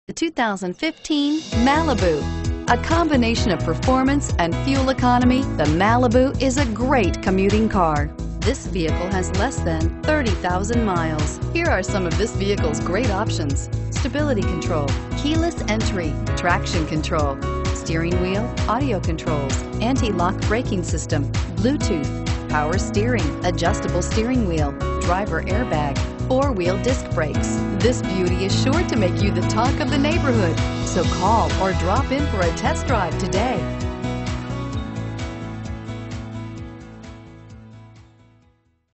The 2015 Malibu. A combination of performance and fuel economy, the Malibu is a great commuting car. This vehicle has less than 30,000 miles. Here are some of this vehicle's great options: stability control, keyless entry, traction control, steering wheel audio controls, anti-lock braking system, Bluetooth, power steering, adjustable steering wheel, driver airbag, four-wheel disc brakes. This beauty is sure to make you the talk of the neighborhood. So call or drop in for a test drive today.